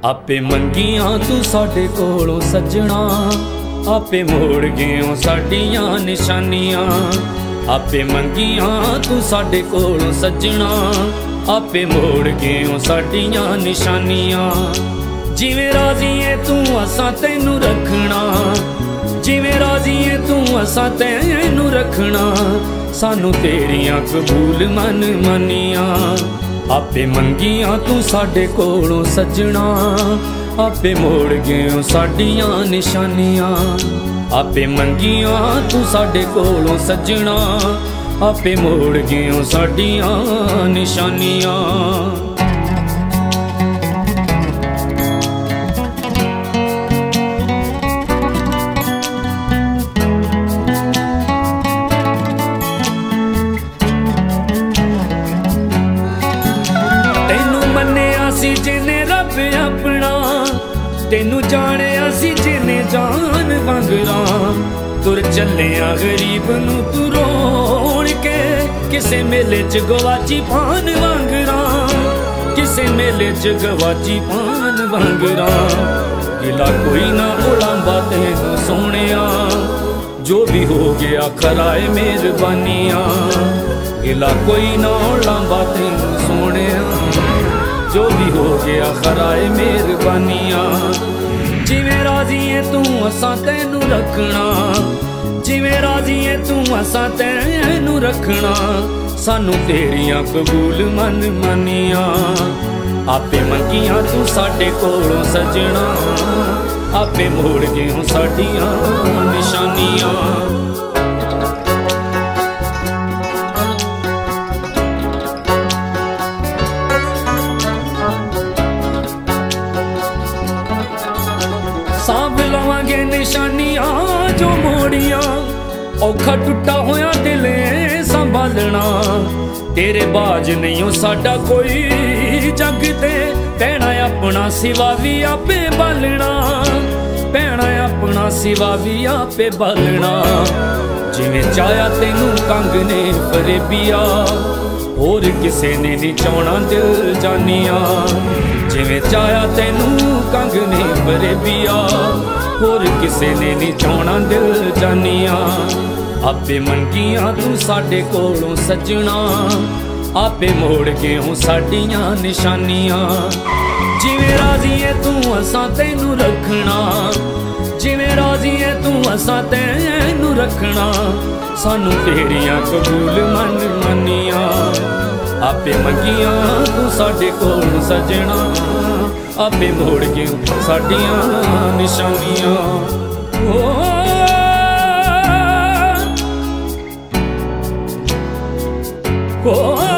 आपे मंगियां तू साडे कोलों सजना, आपे मोड़ गए साडियां निशानियां। आपे मंगियां तू साडे कोलों सजना, आपे मोड़ गए साडियां निशानियां। जिवें राजी है तू असां तैनू रखना, जिवें राजी है तू असां तैनू रखना। सानू तेरियां कबूल मन मानियां। आपे मंगियां तू साडे कोलों सजना, आपे मोड़ गए साडियां निशानियां। आपे मंगियां तू साडे कोलों सजना, आपे मोड़ गए साडियां निशानियां। जिने रब अपना तेनू जानिया सी, जिने जान वांगरा। तुर चलिया गरीब नू तू रोण के, किसे मेले च गवाची पान वांगरा, किसे मेले च गवाची पान वांगरा। गिला कोई ना उलांबा तेनू सोनिया, जो भी हो गया खराए मेहरबानियां। गिला कोई ना उलांबा तेनू सोनिया, जो भी हो गया खराए मेहरबानियां। जिवें राजी है तू असां तैनू रखना, जिवें राजी है तू असां तैनू रखना। सानू तेरियां कबूल मन मानियां। आपे मंगियां तू साडे कोलों सजना, आपे मोड़ गए साडियां निशानियां। सांभ लवांगे निशानियां जो मोड़ियां, औखा टुटा होया दिले संभालना। तेरे बाज नहीं हो साडा कोई जग ते, पैना अपना सिवा भी आपे बालना, पैना अपना सिवा भी आपे बालना। जिवें चाया तेनू कंग ने फरेबिया, होर किसे ने नहीं चाहना दिल जानिया। जिवें चाया तेनू कंग ने फरेबिया, होर किसे ने नहीं चाहना दिल जानिया। आपे मंगियां तू साडे कोलों सजना, आपे मोड़ गए साडियां निशानियां। जिवें राजी है तू असां तैनू रखना, जिवें राजी है तू असां तैनू रखना। सानू तेरियां कबूल मन मानियां। आपे मंगियां तू साडे कोलों सजना, आपे मोड़ गए साडियां निशानियां। ओ